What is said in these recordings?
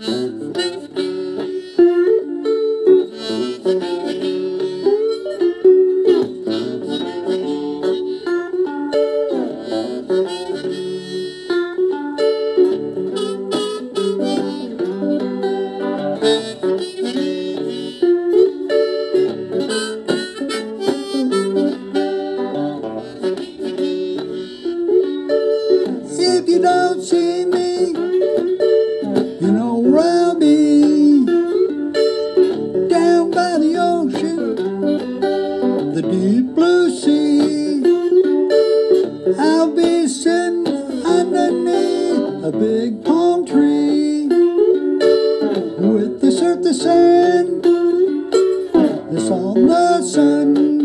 If you don't see me, you know where I'll be. Down by the ocean, the deep blue sea. I'll be sitting underneath a big palm tree, with the surf, the sand, the salt, the sun.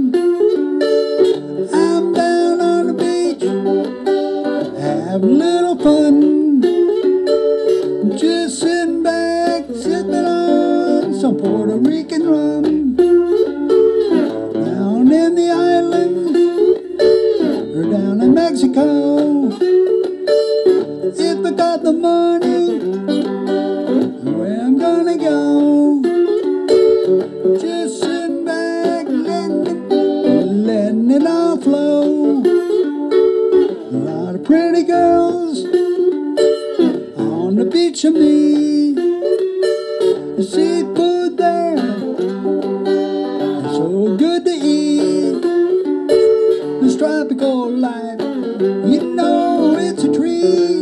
I'm down on the beach, have a little fun, just sitting back, sipping on some Puerto Rican rum. Down in the islands, or down in Mexico, if I got the money, where I'm gonna go. Just sitting back, letting it all flow. A lot of pretty girls on the beach of me. The seafood there is so good to eat. This tropical life, you know it's a treat.